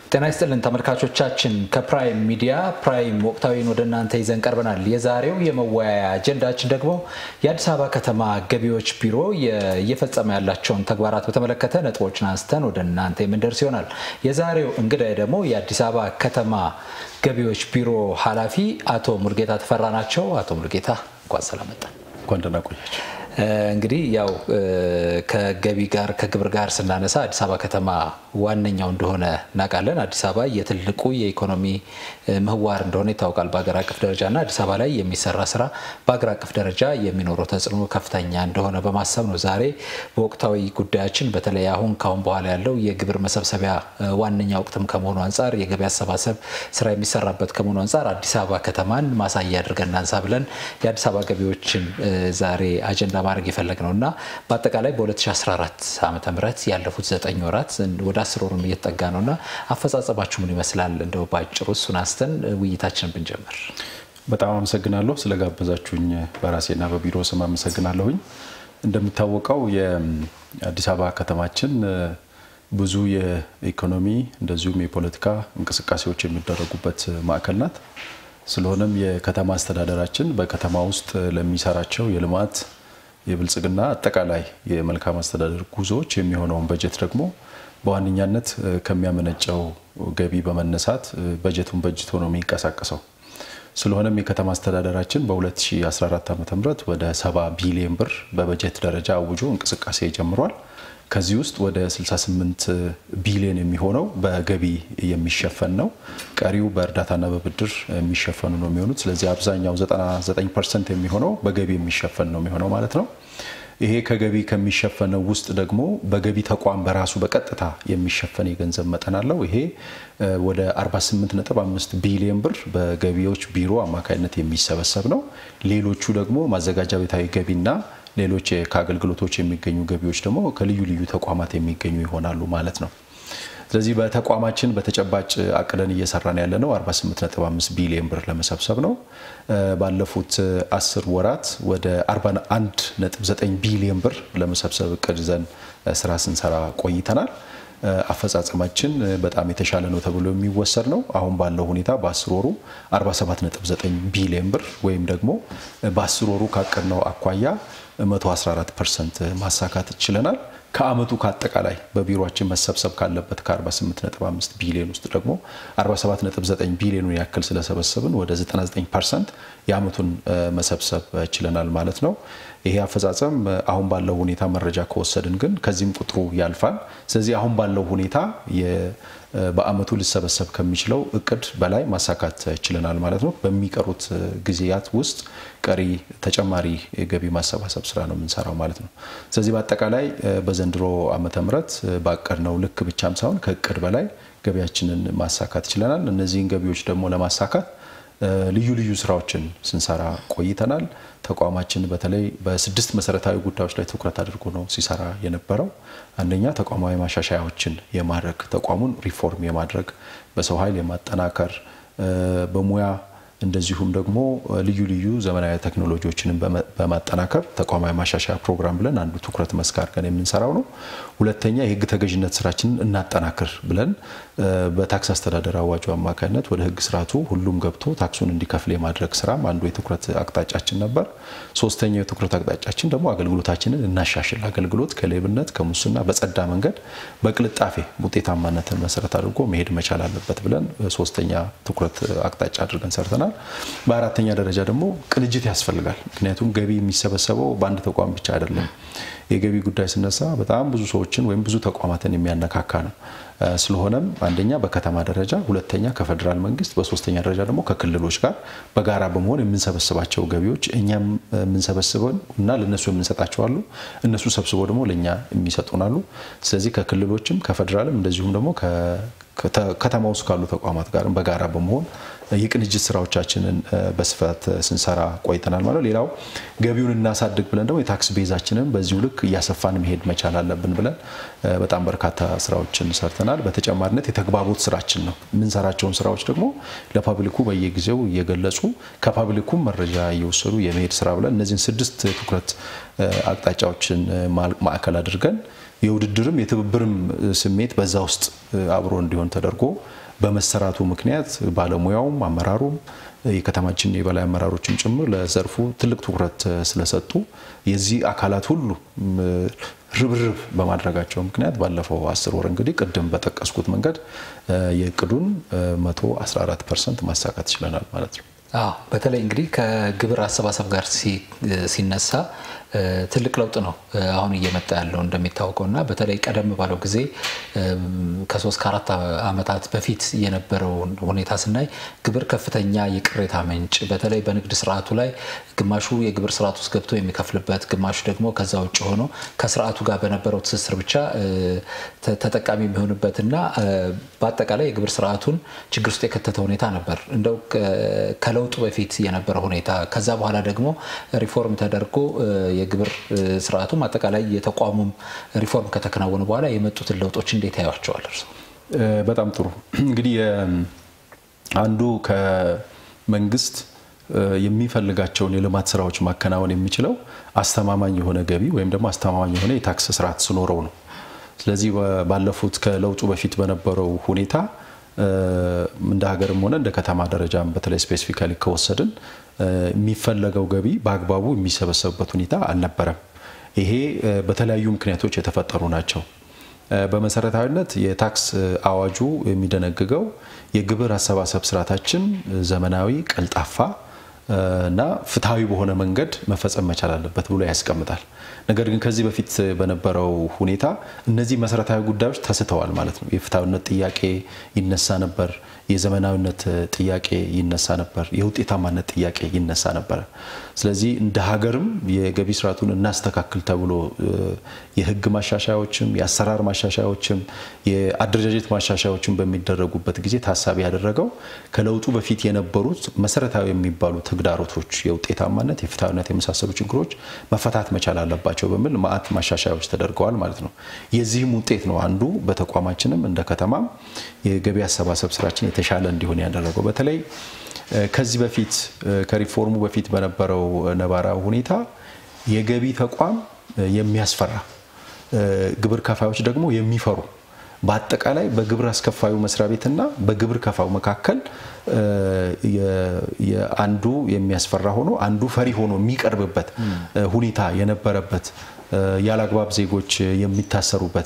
ጤና ይስጥልን ተመልካቾቻችን ከፕራይም ሚዲያ ፕራይም ወቅታዊን ወደ እናንተ ይዘን ቀርበናል። የዛሬው የመወያያ አጀንዳችን ደግሞ የአዲስ አበባ ከተማ ገቢዎች ቢሮ እየፈጸመ ያላቸውን ተግባራት በተመለከተ ነጥቦችን አንስተን ወደ እናንተ የምንደርስ ይሆናል። የዛሬው እንግዳይ ደግሞ የአዲስ አበባ ከተማ ገቢዎች ቢሮ ኃላፊ አቶ ሙልጌታ ተፈራ ናቸው። አቶ ሙልጌታ እንኳን ሰላም መጣ። እንኳን ደህና ቆያችሁ። እንግዲህ ያው ከገቢ ጋር ከግብር ጋር ስናነሳ አዲስ አበባ ከተማ ዋነኛው እንደሆነ እናውቃለን። አዲስ አበባ የትልቁ የኢኮኖሚ ምህዋር እንደሆነ ይታወቃል በአገር አቀፍ ደረጃና አዲስ አበባ ላይ የሚሰራ ስራ በአገር አቀፍ ደረጃ የሚኖረው ተጽዕኖ ከፍተኛ እንደሆነ በማሰብ ነው ዛሬ በወቅታዊ ጉዳያችን በተለይ አሁን ካሁን በኋላ ያለው የግብር መሰብሰቢያ ዋነኛ ወቅትም ከመሆኑ አንፃር የገቢ አሰባሰብ ስራ የሚሰራበት ከመሆኑ አንፃር አዲስ አበባ ከተማን ማሳያ አድርገን እናንሳ ብለን የአዲስ አበባ ገቢዎችን ዛሬ አጀንዳ ማድረግ የፈለግነውና በአጠቃላይ በ2014 ዓመተ ምህረት ያለፉት 9 ወራት ወደ 10 ወርም እየተጠጋ ነውና አፈጻጸማችሁ ምን ይመስላል? እንደው ባጭሩ እሱን አስተን ውይይታችንን ብንጀምር። በጣም አመሰግናለሁ ስለጋበዛችሁኝ በራሴና በቢሮ ስም አመሰግናለሁኝ። እንደሚታወቀው የአዲስ አበባ ከተማችን ብዙ የኢኮኖሚ እንደዚሁም የፖለቲካ እንቅስቃሴዎች የሚደረጉበት ማዕከል ናት። ስለሆነም የከተማ አስተዳደራችን በከተማ ውስጥ ለሚሰራቸው የልማት የብልጽግና አጠቃላይ የመልካም አስተዳደር ጉዞዎች የሚሆነውን በጀት ደግሞ በዋነኛነት ከሚያመነጨው ገቢ በመነሳት በጀቱን በጅቶ ነው የሚንቀሳቀሰው። ስለሆነም የከተማ አስተዳደራችን በ2014 ዓ.ም ወደ 70 ቢሊዮን ብር በበጀት ደረጃ አውጆ እንቅስቃሴ ጀምሯል። ከዚህ ውስጥ ወደ 68 ቢሊዮን የሚሆነው በገቢ የሚሸፈን ነው። ቀሪው በእርዳታና በብድር የሚሸፈኑ ነው የሚሆኑት። ስለዚህ አብዛኛው 99% የሚሆነው በገቢ የሚሸፈን ነው የሚሆነው ማለት ነው። ይሄ ከገቢ ከሚሸፈነው ውስጥ ደግሞ በገቢ ተቋም በራሱ በቀጥታ የሚሸፈን የገንዘብ መጠን አለው። ይሄ ወደ 48.5 ቢሊዮን ብር በገቢዎች ቢሮ አማካይነት የሚሰበሰብ ነው። ሌሎቹ ደግሞ ማዘጋጃ ቤታዊ ገቢና ሌሎች ከአገልግሎቶች የሚገኙ ገቢዎች ደግሞ ከልዩ ልዩ ተቋማት የሚገኙ ይሆናሉ ማለት ነው። ስለዚህ በተቋማችን በተጨባጭ አቅደን እየሰራን ያለነው 48.5 ቢሊዮን ብር ለመሰብሰብ ነው። ባለፉት 10 ወራት ወደ 41.9 ቢሊዮን ብር ለመሰብሰብ እቅድ ይዘን ስራ ስንሰራ ቆይተናል። አፈጻጸማችን በጣም የተሻለ ነው ተብሎ የሚወሰድ ነው። አሁን ባለው ሁኔታ በ10 ወሩ 47.9 ቢሊዮን ብር ወይም ደግሞ በ10 ወሩ ካቀድነው አኳያ 114% ማሳካት ይችላል። ከአመቱ ከአጠቃላይ በቢሮአችን መሰብሰብ ካለበት ከ48.5 ቢሊዮን ውስጥ ደግሞ 47.9 ቢሊዮን ያክል ስለሰበሰብን ወደ 99% የአመቱን መሰብሰብ ይችላል ማለት ነው። ይሄ አፈጻጸም አሁን ባለው ሁኔታ መረጃ ከወሰድን ግን ከዚህም ቁጥሩ ያልፋል። ስለዚህ አሁን ባለው ሁኔታ በአመቱ ሊሰበሰብ ከሚችለው እቅድ በላይ ማሳካት ይችላል ማለት ነው። በሚቀሩት ጊዜያት ውስጥ ቀሪ ተጨማሪ ገቢ ማሰባሰብ ስራ ነው የምንሰራው ማለት ነው። ስለዚህ በአጠቃላይ በዘንድሮ ዓመተ ምህረት ባቀድነው ልክ ብቻም ሳይሆን ከእቅድ በላይ ገቢያችንን ማሳካት ይችላል። እነዚህን ገቢዎች ደግሞ ለማሳካት ልዩ ልዩ ስራዎችን ስንሰራ ቆይተናል። ተቋማችን በተለይ በ6 መሰረታዊ ጉዳዮች ላይ ትኩረት አድርጎ ነው ሲሰራ የነበረው። አንደኛ ተቋማዊ ማሻሻያዎችን የማድረግ ተቋሙን ሪፎርም የማድረግ በሰው ኃይል የማጠናከር በሙያ እንደዚሁም ደግሞ ልዩ ልዩ ዘመናዊ ቴክኖሎጂዎችን በማጠናከር ተቋማዊ ማሻሻያ ፕሮግራም ብለን አንዱ ትኩረት መስክ አድርገን የምንሰራው ነው። ሁለተኛ የህግ ተገዥነት ስራችንን እናጠናክር ብለን በታክስ አስተዳደር አዋጁ አማካይነት ወደ ህግ ስርዓቱ ሁሉም ገብቶ ታክሱን እንዲከፍል የማድረግ ስራም አንዱ የትኩረት አቅጣጫችን ነበር። ሶስተኛው የትኩረት አቅጣጫችን ደግሞ አገልግሎታችንን እናሻሽል፣ አገልግሎት ከሌብነት ከሙስና በጸዳ መንገድ በቅልጣፌ ውጤታማነትን መሰረት አድርጎ መሄድ መቻል አለበት ብለን ሶስተኛ ትኩረት አቅጣጫ አድርገን ሰርተናል። በአራተኛ ደረጃ ደግሞ ቅንጅት ያስፈልጋል። ምክንያቱም ገቢ የሚሰበሰበው በአንድ ተቋም ብቻ አይደለም። የገቢ ጉዳይ ሲነሳ በጣም ብዙ ሰዎችን ወይም ብዙ ተቋማትን የሚያነካካ ነው። ስለሆነም አንደኛ በከተማ ደረጃ፣ ሁለተኛ ከፌደራል መንግስት፣ በሶስተኛ ደረጃ ደግሞ ከክልሎች ጋር በጋራ በመሆን የምንሰበስባቸው ገቢዎች እኛም የምንሰበስበው እና ለነሱ የምንሰጣቸው አሉ፣ እነሱ ሰብስበው ደግሞ ለኛ የሚሰጡናሉ። ስለዚህ ከክልሎችም ከፌደራልም እንደዚሁም ደግሞ ከተማ ውስጥ ካሉ ተቋማት ጋር በጋራ በመሆን የቅንጅት ስራዎቻችንን በስፋት ስንሰራ ቆይተናል ማለት። ሌላው ገቢውን እናሳድግ ብለን ደግሞ የታክስ ቤዛችንን በዚሁ ልክ እያሰፋን መሄድ መቻል አለብን ብለን በጣም በርካታ ስራዎችን ሰርተናል። በተጨማሪነት የተግባቦት ስራችን ነው የምንሰራቸውን ስራዎች ደግሞ ለፓብሊኩ በየጊዜው እየገለጹ ከፓብሊኩ መረጃ እየወሰዱ የመሄድ ስራ ብለን እነዚህን 6 ትኩረት አቅጣጫዎችን ማዕከል አድርገን የውድድርም የትብብርም ስሜት በዛ ውስጥ አብሮ እንዲሆን ተደርጎ በመሰራቱ ምክንያት ባለሙያውም አመራሩም የከተማችን የበላይ አመራሮችም ጭምር ለዘርፉ ትልቅ ትኩረት ስለሰጡ የዚህ አካላት ሁሉ ርብርብ በማድረጋቸው ምክንያት ባለፈው 10 ወር እንግዲህ ቅድም በተጠቀስኩት መንገድ የእቅዱን 114% ማሳካት ይችላል ማለት ነው። በተለይ እንግዲህ ከግብር አሰባሰብ ጋር ሲነሳ ትልቅ ለውጥ ነው አሁን እየመጣ ያለው እንደሚታወቀውና በተለይ ቀደም ባለው ጊዜ ከ3 ከ4 አመታት በፊት የነበረው ሁኔታ ስናይ ግብር ከፍተኛ የቅሬታ ምንጭ በተለይ በንግድ ስርዓቱ ላይ ግማሹ የግብር ስርዓቱ ውስጥ ገብቶ የሚከፍልበት ግማሹ ደግሞ ከዛ ውጭ ሆኖ ከስርዓቱ ጋር በነበረው ትስስር ብቻ ተጠቃሚ የሚሆንበትና በአጠቃላይ የግብር ስርዓቱን ችግር ውስጥ የከተተ ሁኔታ ነበር። እንደው ከለውጡ በፊት የነበረው ሁኔታ ከዛ በኋላ ደግሞ ሪፎርም ተደርጎ የግብር ስርዓቱ አጠቃላይ የተቋሙም ሪፎርም ከተከናወነ በኋላ የመጡትን ለውጦች እንዴት ያዩዋቸዋል እርሶ? በጣም ጥሩ። እንግዲህ አንዱ ከመንግስት የሚፈልጋቸውን የልማት ስራዎች ማከናወን የሚችለው አስተማማኝ የሆነ ገቢ ወይም ደግሞ አስተማማኝ የሆነ የታክስ ስርዓት ሲኖረው ነው። ስለዚህ ባለፉት ከለውጡ በፊት በነበረው ሁኔታ እንደ ሀገርም ሆነ እንደ ከተማ ደረጃም በተለይ ስፔሲፊካሊ ከወሰድን የሚፈለገው ገቢ በአግባቡ የሚሰበሰብበት ሁኔታ አልነበረም። ይሄ በተለያዩ ምክንያቶች የተፈጠሩ ናቸው። በመሰረታዊነት የታክስ አዋጁ የሚደነግገው የግብር አሰባሰብ ስርዓታችን ዘመናዊ፣ ቀልጣፋ እና ፍትሃዊ በሆነ መንገድ መፈጸም መቻል አለበት ብሎ ያስቀምጣል። ነገር ግን ከዚህ በፊት በነበረው ሁኔታ እነዚህ መሰረታዊ ጉዳዮች ተስተዋል ማለት ነው። የፍትሃዊነት ጥያቄ ይነሳ ነበር፣ የዘመናዊነት ጥያቄ ይነሳ ነበር፣ የውጤታማነት ጥያቄ ይነሳ ነበር። ስለዚህ እንደ ሀገርም የገቢ ስርዓቱን እናስተካክል ተብሎ የህግ ማሻሻያዎችም የአሰራር ማሻሻያዎችም የአደረጃጀት ማሻሻያዎችም በሚደረጉበት ጊዜ ታሳቢ ያደረገው ከለውጡ በፊት የነበሩት መሰረታዊ የሚባሉ ተግዳሮቶች የውጤታማነት የፍትሃዊነት የመሳሰሉ ችግሮች መፈታት መቻል አለባቸው በሚል ማአት ማሻሻያዎች ተደርገዋል ማለት ነው። የዚህም ውጤት ነው አንዱ በተቋማችንም እንደ ከተማም የገቢ አሰባሰብ ስራችን የተሻለ እንዲሆን ያደረገው። በተለይ ከዚህ በፊት ከሪፎርሙ በፊት በነበረው ነባራዊ ሁኔታ የገቢ ተቋም የሚያስፈራ ግብር ከፋዮች ደግሞ የሚፈሩ በአጠቃላይ በግብር አስከፋዩ መስሪያ ቤትና በግብር ከፋው መካከል አንዱ የሚያስፈራ ሆኖ አንዱ ፈሪ ሆኖ የሚቀርብበት ሁኔታ የነበረበት ያላግባብ ዜጎች የሚታሰሩበት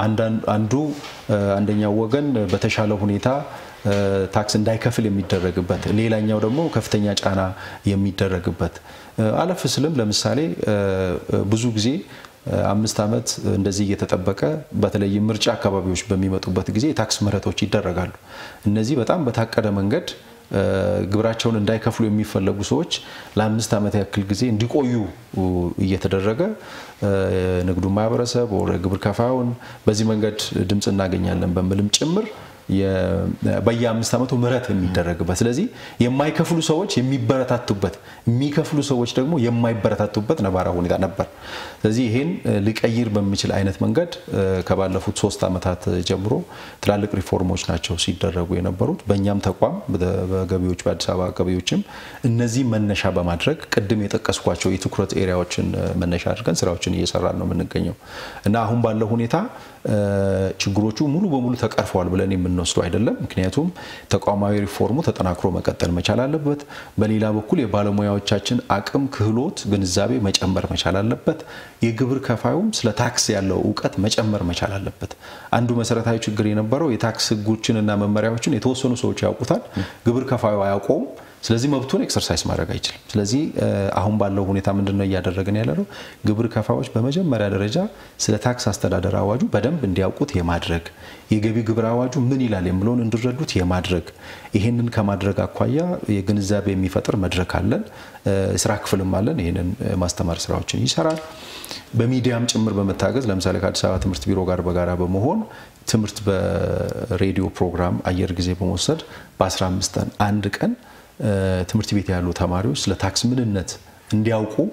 አንደኛው ወገን በተሻለ ሁኔታ ታክስ እንዳይከፍል የሚደረግበት ሌላኛው ደግሞ ከፍተኛ ጫና የሚደረግበት አለፍ ስልም ለምሳሌ ብዙ ጊዜ 5 አመት እንደዚህ እየተጠበቀ በተለይ ምርጫ አካባቢዎች በሚመጡበት ጊዜ የታክስ ምህረቶች ይደረጋሉ። እነዚህ በጣም በታቀደ መንገድ ግብራቸውን እንዳይከፍሉ የሚፈልጉ ሰዎች ለ5 አመት ያክል ጊዜ እንዲቆዩ እየተደረገ ንግዱ ማህበረሰብ ወደ ግብር ከፋውን በዚህ መንገድ ድምጽ እናገኛለን በመልም ጭምር በየ5 አመቱ ምህረት የሚደረግበት ስለዚህ የማይከፍሉ ሰዎች የሚበረታቱበት የሚከፍሉ ሰዎች ደግሞ የማይበረታቱበት ነባራዊ ሁኔታ ነበር። ስለዚህ ይሄን ሊቀይር በሚችል አይነት መንገድ ከባለፉት 3 አመታት ጀምሮ ትላልቅ ሪፎርሞች ናቸው ሲደረጉ የነበሩት። በእኛም ተቋም በገቢዎች በአዲስ አበባ ገቢዎችም እነዚህ መነሻ በማድረግ ቅድም የጠቀስኳቸው የትኩረት ኤሪያዎችን መነሻ አድርገን ስራዎችን እየሰራን ነው የምንገኘው እና አሁን ባለው ሁኔታ ችግሮቹ ሙሉ በሙሉ ተቀርፈዋል ብለን የምንወስደው አይደለም። ምክንያቱም ተቋማዊ ሪፎርሙ ተጠናክሮ መቀጠል መቻል አለበት። በሌላ በኩል የባለሙያዎቻችን አቅም፣ ክህሎት፣ ግንዛቤ መጨመር መቻል አለበት። የግብር ከፋዩም ስለ ታክስ ያለው ዕውቀት መጨመር መቻል አለበት። አንዱ መሰረታዊ ችግር የነበረው የታክስ ህጎችንና መመሪያዎችን የተወሰኑ ሰዎች ያውቁታል፣ ግብር ከፋዩ አያውቀውም። ስለዚህ መብቱን ኤክሰርሳይዝ ማድረግ አይችልም። ስለዚህ አሁን ባለው ሁኔታ ምንድነው እያደረገን ያለው? ግብር ከፋዮች በመጀመሪያ ደረጃ ስለ ታክስ አስተዳደር አዋጁ በደንብ እንዲያውቁት የማድረግ የገቢ ግብር አዋጁ ምን ይላል የሚለውን እንዲረዱት የማድረግ ይሄንን ከማድረግ አኳያ የግንዛቤ የሚፈጥር መድረክ አለን፣ ስራ ክፍልም አለን። ይሄንን ማስተማር ስራዎችን ይሰራል። በሚዲያም ጭምር በመታገዝ ለምሳሌ ከአዲስ አበባ ትምህርት ቢሮ ጋር በጋራ በመሆን ትምህርት በሬዲዮ ፕሮግራም አየር ጊዜ በመውሰድ በ15 ቀን አንድ ቀን ትምህርት ቤት ያሉ ተማሪዎች ስለ ታክስ ምንነት እንዲያውቁ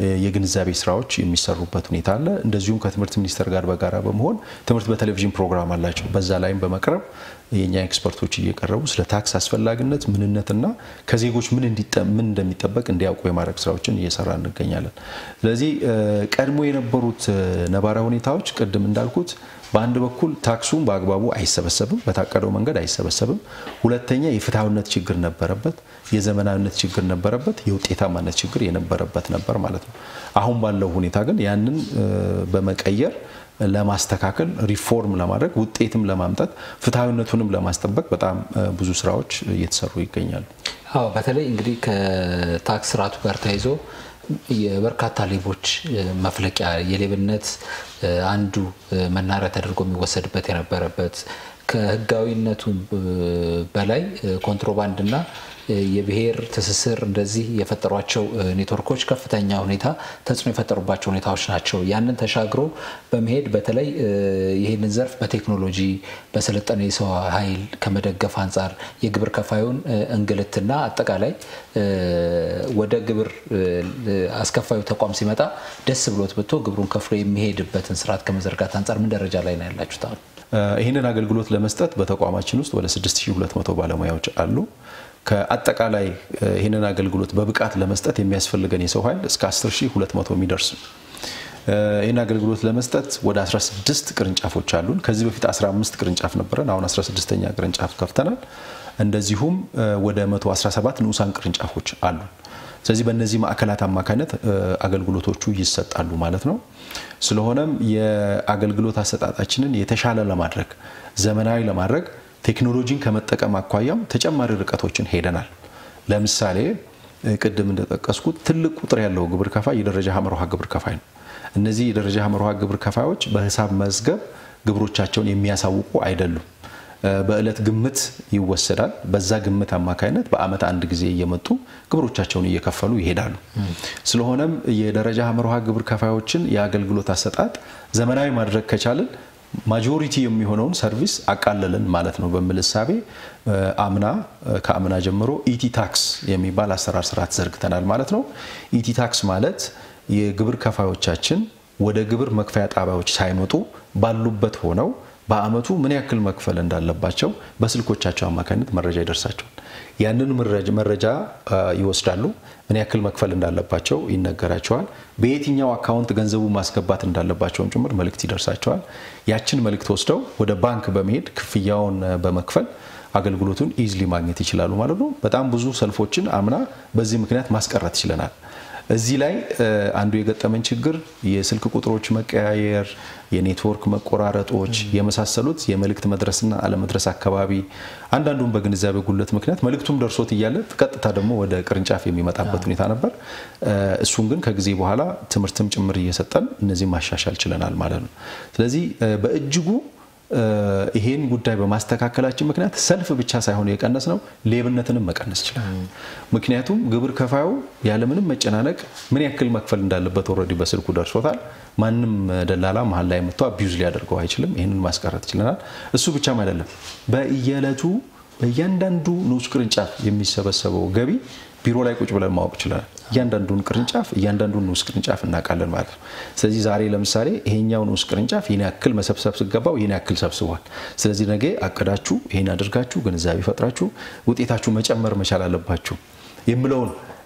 የግንዛቤ ስራዎች የሚሰሩበት ሁኔታ አለ። እንደዚሁም ከትምህርት ሚኒስቴር ጋር በጋራ በመሆን ትምህርት በቴሌቪዥን ፕሮግራም አላቸው። በዛ ላይም በመቅረብ የኛ ኤክስፐርቶች እየቀረቡ ስለ ታክስ አስፈላጊነት ምንነትና ከዜጎች ምን እንደሚጠበቅ እንዲያውቁ የማድረግ ስራዎችን እየሰራ እንገኛለን። ስለዚህ ቀድሞ የነበሩት ነባራዊ ሁኔታዎች ቅድም እንዳልኩት በአንድ በኩል ታክሱን በአግባቡ አይሰበሰብም፣ በታቀደው መንገድ አይሰበሰብም። ሁለተኛ የፍትሃዊነት ችግር ነበረበት፣ የዘመናዊነት ችግር ነበረበት፣ የውጤታማነት ችግር የነበረበት ነበር ማለት ነው። አሁን ባለው ሁኔታ ግን ያንን በመቀየር ለማስተካከል ሪፎርም ለማድረግ ውጤትም ለማምጣት ፍትሃዊነቱንም ለማስጠበቅ በጣም ብዙ ስራዎች እየተሰሩ ይገኛሉ። አዎ በተለይ እንግዲህ ከታክስ ስርዓቱ ጋር ተያይዞ የበርካታ ሌቦች መፍለቂያ የሌብነት አንዱ መናሪያ ተደርጎ የሚወሰድበት የነበረበት ከህጋዊነቱ በላይ ኮንትሮባንድና የብሔር ትስስር እንደዚህ የፈጠሯቸው ኔትወርኮች ከፍተኛ ሁኔታ ተጽዕኖ የፈጠሩባቸው ሁኔታዎች ናቸው። ያንን ተሻግሮ በመሄድ በተለይ ይህንን ዘርፍ በቴክኖሎጂ በሰለጠነ የሰው ኃይል ከመደገፍ አንጻር የግብር ከፋዩን እንግልትና አጠቃላይ ወደ ግብር አስከፋዩ ተቋም ሲመጣ ደስ ብሎት ብቶ ግብሩን ከፍሎ የሚሄድበትን ስርዓት ከመዘርጋት አንጻር ምን ደረጃ ላይ ነው ያላችሁት? ይህንን አገልግሎት ለመስጠት በተቋማችን ውስጥ ወደ 6200 ባለሙያዎች አሉ። ከአጠቃላይ ይህንን አገልግሎት በብቃት ለመስጠት የሚያስፈልገን የሰው ኃይል እስከ 10200 የሚደርስ ይህን አገልግሎት ለመስጠት ወደ 16 ቅርንጫፎች አሉን። ከዚህ በፊት 15 ቅርንጫፍ ነበረን፣ አሁን 16ኛ ቅርንጫፍ ከፍተናል። እንደዚሁም ወደ 117 ንዑሳን ቅርንጫፎች አሉን። ስለዚህ በእነዚህ ማዕከላት አማካኝነት አገልግሎቶቹ ይሰጣሉ ማለት ነው። ስለሆነም የአገልግሎት አሰጣጣችንን የተሻለ ለማድረግ ዘመናዊ ለማድረግ ቴክኖሎጂን ከመጠቀም አኳያም ተጨማሪ ርቀቶችን ሄደናል። ለምሳሌ ቅድም እንደጠቀስኩት ትልቅ ቁጥር ያለው ግብር ከፋይ የደረጃ ሀመርሃ ግብር ከፋይ ነው። እነዚህ የደረጃ ሀመርሃ ግብር ከፋዮች በሂሳብ መዝገብ ግብሮቻቸውን የሚያሳውቁ አይደሉም። በእለት ግምት ይወሰዳል። በዛ ግምት አማካይነት በአመት አንድ ጊዜ እየመጡ ግብሮቻቸውን እየከፈሉ ይሄዳሉ። ስለሆነም የደረጃ ሀመርሃ ግብር ከፋዮችን የአገልግሎት አሰጣጥ ዘመናዊ ማድረግ ከቻልን ማጆሪቲ የሚሆነውን ሰርቪስ አቃለልን ማለት ነው በሚል እሳቤ ከአምና ጀምሮ ኢቲ ታክስ የሚባል አሰራር ስርዓት ዘርግተናል ማለት ነው። ኢቲ ታክስ ማለት የግብር ከፋዮቻችን ወደ ግብር መክፈያ ጣቢያዎች ሳይመጡ ባሉበት ሆነው በአመቱ ምን ያክል መክፈል እንዳለባቸው በስልኮቻቸው አማካኝነት መረጃ ይደርሳቸዋል። ያንን መረጃ ይወስዳሉ። ምን ያክል መክፈል እንዳለባቸው ይነገራቸዋል። በየትኛው አካውንት ገንዘቡ ማስገባት እንዳለባቸውም ጭምር መልእክት ይደርሳቸዋል። ያችን መልእክት ወስደው ወደ ባንክ በመሄድ ክፍያውን በመክፈል አገልግሎቱን ኢዝሊ ማግኘት ይችላሉ ማለት ነው። በጣም ብዙ ሰልፎችን አምና በዚህ ምክንያት ማስቀረት ይችላል። እዚህ ላይ አንዱ የገጠመን ችግር የስልክ ቁጥሮች መቀያየር፣ የኔትወርክ መቆራረጦች የመሳሰሉት የመልእክት መድረስና አለመድረስ አካባቢ አንዳንዱም በግንዛቤ ጉድለት ምክንያት መልእክቱም ደርሶት እያለ ቀጥታ ደግሞ ወደ ቅርንጫፍ የሚመጣበት ሁኔታ ነበር። እሱን ግን ከጊዜ በኋላ ትምህርትም ጭምር እየሰጠን እነዚህ ማሻሻል ችለናል ማለት ነው። ስለዚህ በእጅጉ ይሄን ጉዳይ በማስተካከላችን ምክንያት ሰልፍ ብቻ ሳይሆን የቀነስ ነው ሌብነትንም መቀነስ ይችላል። ምክንያቱም ግብር ከፋዩ ያለ ምንም መጨናነቅ ምን ያክል መክፈል እንዳለበት ኦሬዲ በስልኩ ደርሶታል። ማንም ደላላ መሀል ላይ መጥቶ አቢዩዝ ሊያደርገው አይችልም። ይሄንን ማስቀረት ይችላል። እሱ ብቻም አይደለም፣ በየዕለቱ በእያንዳንዱ ንዑስ ቅርንጫፍ የሚሰበሰበው ገቢ ቢሮ ላይ ቁጭ ብለን ማወቅ ይችላል። እያንዳንዱን ቅርንጫፍ እያንዳንዱን ንዑስ ቅርንጫፍ እናውቃለን ማለት ነው። ስለዚህ ዛሬ ለምሳሌ ይሄኛው ንዑስ ቅርንጫፍ ይሄን ያክል መሰብሰብ ሲገባው ይሄን ያክል ሰብስቧል። ስለዚህ ነገ አቀዳችሁ ይሄን አድርጋችሁ ግንዛቤ ፈጥራችሁ ውጤታችሁ መጨመር መቻል አለባችሁ የሚለውን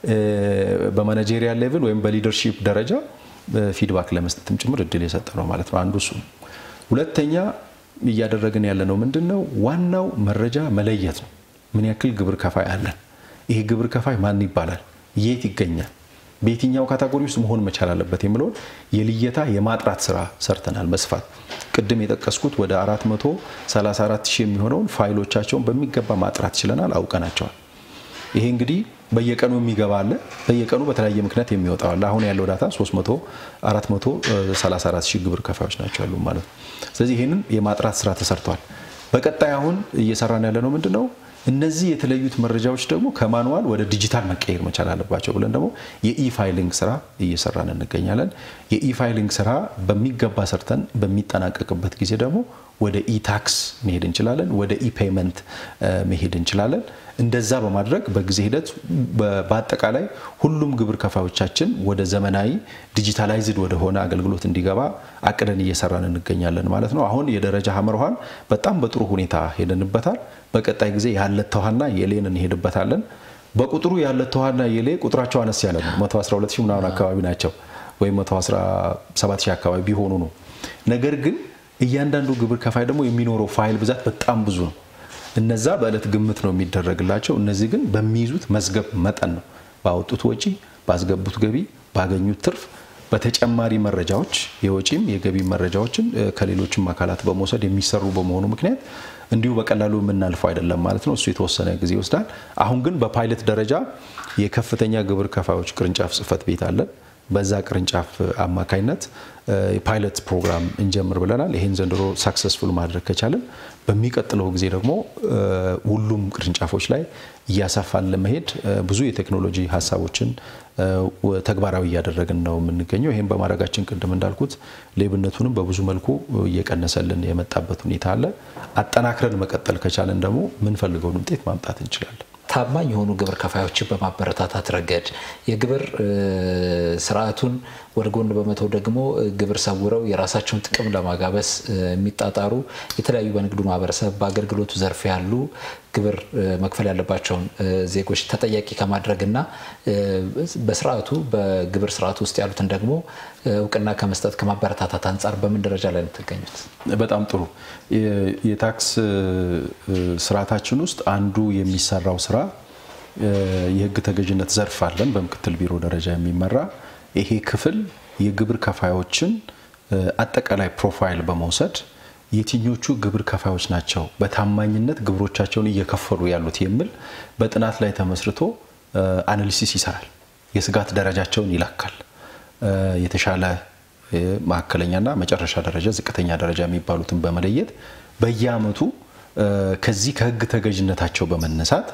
በማኔጀሪያል ሌቭል ወይም በሊደርሺፕ ደረጃ ፊድባክ ለመስጠትም ጭምር እድል የሰጠ ነው ማለት ነው። አንዱ እሱ። ሁለተኛ እያደረግን ያለነው ምንድነው? ዋናው መረጃ መለየት ነው። ምን ያክል ግብር ከፋይ አለን? ይሄ ግብር ከፋይ ማን ይባላል? የት ይገኛል? በየትኛው ካቴጎሪ ውስጥ መሆን መቻል አለበት የሚለው የልየታ የማጥራት ስራ ሰርተናል መስፋት። ቅድም የጠቀስኩት ወደ 434,000 የሚሆነውን ፋይሎቻቸውን በሚገባ ማጥራት ችለናል፣ አውቀናቸዋል። ይሄ እንግዲህ በየቀኑ የሚገባ አለ፣ በየቀኑ በተለያየ ምክንያት የሚወጣው አለ። አሁን ያለው ዳታ 434,000 ግብር ከፋዮች ናቸው ያሉ ማለት ነው። ስለዚህ ይሄንን የማጥራት ስራ ተሰርቷል። በቀጣይ አሁን እየሰራን ያለነው ምንድነው? እነዚህ የተለዩት መረጃዎች ደግሞ ከማኑዋል ወደ ዲጂታል መቀየር መቻል አለባቸው ብለን ደግሞ የኢ-ፋይሊንግ ስራ እየሰራን እንገኛለን። የኢ-ፋይሊንግ ስራ በሚገባ ሰርተን በሚጠናቀቅበት ጊዜ ደግሞ ወደ ኢ-ታክስ መሄድ እንችላለን፣ ወደ ኢ-ፔመንት መሄድ እንችላለን። እንደዛ በማድረግ በጊዜ ሂደት በአጠቃላይ ሁሉም ግብር ከፋዮቻችን ወደ ዘመናዊ ዲጂታላይዝድ ወደ ሆነ አገልግሎት እንዲገባ አቅደን እየሰራን እንገኛለን ማለት ነው። አሁን የደረጃ ሐመርሃን በጣም በጥሩ ሁኔታ ሄደንበታል። በቀጣይ ጊዜ ያለተውሃና የሌን እንሄድበታለን። በቁጥሩ ያለተውሃና የሌ ቁጥራቸው አነስ ያለ ነው። 112000 ምናምን አካባቢ ናቸው ወይ 117000 አካባቢ ቢሆኑ ነው። ነገር ግን እያንዳንዱ ግብር ከፋይ ደግሞ የሚኖረው ፋይል ብዛት በጣም ብዙ ነው። እነዛ በእለት ግምት ነው የሚደረግላቸው። እነዚህ ግን በሚይዙት መዝገብ መጠን ነው ባወጡት ወጪ፣ ባስገቡት ገቢ፣ ባገኙት ትርፍ በተጨማሪ መረጃዎች የወጪም የገቢ መረጃዎችን ከሌሎችም አካላት በመውሰድ የሚሰሩ በመሆኑ ምክንያት እንዲሁ በቀላሉ የምናልፈው አይደለም ማለት ነው። እሱ የተወሰነ ጊዜ ይወስዳል። አሁን ግን በፓይለት ደረጃ የከፍተኛ ግብር ከፋዮች ቅርንጫፍ ጽህፈት ቤት አለን። በዛ ቅርንጫፍ አማካይነት የፓይለት ፕሮግራም እንጀምር ብለናል። ይሄን ዘንድሮ ሰክሰስፉል ማድረግ ከቻለን በሚቀጥለው ጊዜ ደግሞ ሁሉም ቅርንጫፎች ላይ እያሰፋን ለመሄድ ብዙ የቴክኖሎጂ ሐሳቦችን ተግባራዊ እያደረግን ነው የምንገኘው። ይሄን በማድረጋችን ቅድም እንዳልኩት ሌብነቱንም በብዙ መልኩ እየቀነሰልን የመጣበት ሁኔታ አለ። አጠናክረን መቀጠል ከቻለን ደግሞ ምን ፈልገውን ውጤት ማምጣት እንችላለን። ታማኝ የሆኑ ግብር ከፋዮችን በማበረታታት ረገድ የግብር ስርዓቱን ወደ ጎን በመተው ደግሞ ግብር ሰውረው የራሳቸውን ጥቅም ለማጋበስ የሚጣጣሩ የተለያዩ በንግዱ ማህበረሰብ በአገልግሎቱ ዘርፍ ያሉ ግብር መክፈል ያለባቸውን ዜጎች ተጠያቂ ከማድረግና በስርዓቱ በግብር ስርዓቱ ውስጥ ያሉትን ደግሞ እውቅና ከመስጠት ከማበረታታት አንፃር በምን ደረጃ ላይ ተገኙት? በጣም ጥሩ። የታክስ ስርዓታችን ውስጥ አንዱ የሚሰራው ስራ የህግ ተገዥነት ዘርፍ አለን በምክትል ቢሮ ደረጃ የሚመራ። ይሄ ክፍል የግብር ከፋዮችን አጠቃላይ ፕሮፋይል በመውሰድ የትኞቹ ግብር ከፋዮች ናቸው በታማኝነት ግብሮቻቸውን እየከፈሉ ያሉት የሚል በጥናት ላይ ተመስርቶ አናሊሲስ ይሰራል። የስጋት ደረጃቸውን ይላካል። የተሻለ ማዕከለኛና መጨረሻ ደረጃ ዝቅተኛ ደረጃ የሚባሉትን በመለየት በየአመቱ ከዚህ ከህግ ተገዥነታቸው በመነሳት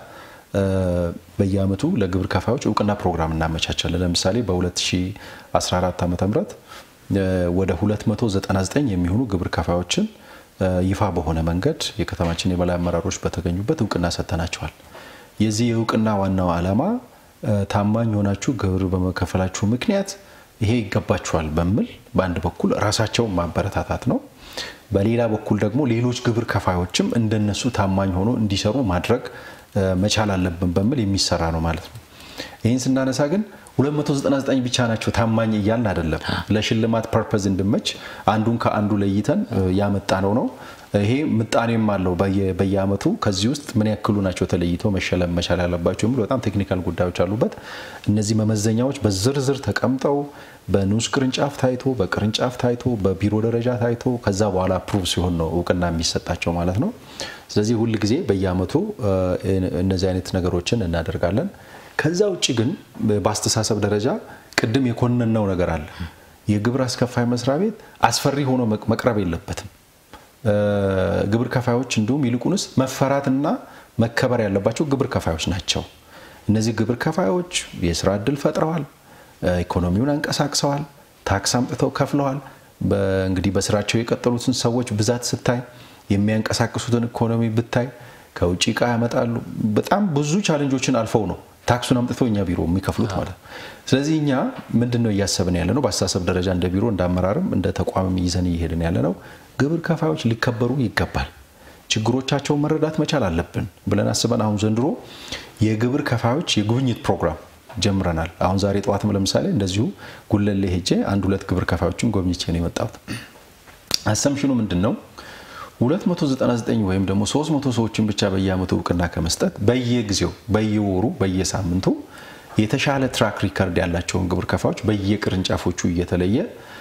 በየአመቱ ለግብር ከፋዮች እውቅና ፕሮግራም እናመቻቻለን። ለምሳሌ በ2014 ዓ.ም ወደ 299 የሚሆኑ ግብር ከፋዮችን ይፋ በሆነ መንገድ የከተማችን የበላይ አመራሮች በተገኙበት እውቅና ሰጥተናቸዋል። የዚህ እውቅና ዋናው ዓላማ ታማኝ ሆናችሁ ግብር በመከፈላችሁ ምክንያት ይሄ ይገባችኋል በሚል በአንድ በኩል ራሳቸው ማበረታታት ነው። በሌላ በኩል ደግሞ ሌሎች ግብር ከፋዮችም እንደነሱ ታማኝ ሆኖ እንዲሰሩ ማድረግ መቻል አለብን በሚል የሚሰራ ነው ማለት ነው። ይሄን ስናነሳ ግን 299 ብቻ ናቸው ታማኝ እያልን አይደለም። ለሽልማት ፐርፐዝ እንድመች አንዱን ከአንዱ ለይተን ያመጣነው ነው። ይሄ ምጣኔም አለው በየአመቱ ከዚህ ውስጥ ምን ያክሉ ናቸው ተለይቶ መሸለም መቻል ያለባቸው የሚሉ በጣም ቴክኒካል ጉዳዮች አሉበት። እነዚህ መመዘኛዎች በዝርዝር ተቀምጠው በንዑስ ቅርንጫፍ ታይቶ በቅርንጫፍ ታይቶ በቢሮ ደረጃ ታይቶ ከዛ በኋላ አፕሩቭ ሲሆን ነው እውቅና የሚሰጣቸው ማለት ነው። ስለዚህ ሁሉ ጊዜ በየአመቱ እነዚህ አይነት ነገሮችን እናደርጋለን። ከዛ ውጪ ግን በአስተሳሰብ ደረጃ ቅድም የኮነነው ነገር አለ። የግብር አስከፋይ መስሪያ ቤት አስፈሪ ሆኖ መቅረብ የለበትም። ግብር ከፋዮች እንዲሁም ይልቁንስ መፈራትና መከበር ያለባቸው ግብር ከፋዮች ናቸው። እነዚህ ግብር ከፋዮች የስራ ዕድል ፈጥረዋል፣ ኢኮኖሚውን አንቀሳቅሰዋል፣ ታክስ አምጥተው ከፍለዋል። እንግዲህ በስራቸው የቀጠሉትን ሰዎች ብዛት ስታይ የሚያንቀሳቅሱትን ኢኮኖሚ ብታይ ከውጪ ዕቃ ያመጣሉ። በጣም ብዙ ቻሌንጆችን አልፈው ነው ታክሱን አምጥተው እኛ ቢሮ የሚከፍሉት ማለት። ስለዚህ እኛ ምንድነው እያሰብን ያለነው በአስተሳሰብ ደረጃ እንደ ቢሮ እንዳመራርም እንደ ተቋምም ይዘን ይሄድን ያለነው ግብር ከፋዮች ሊከበሩ ይገባል፣ ችግሮቻቸውን መረዳት መቻል አለብን ብለን አስበን አሁን ዘንድሮ የግብር ከፋዮች የጉብኝት ፕሮግራም ጀምረናል። አሁን ዛሬ ጠዋትም ለምሳሌ እንደዚሁ ጉለሌ ሄጄ አንድ ሁለት ግብር ከፋዮችን ጎብኝቼ ነው የመጣሁት። አሰምሽኑ ምንድነው 299 ወይም ደግሞ 300 ሰዎችን ብቻ በየአመቱ እውቅና ከመስጠት በየጊዜው በየወሩ በየሳምንቱ የተሻለ ትራክ ሪከርድ ያላቸውን ግብር ከፋዮች በየቅርንጫፎቹ እየተለየ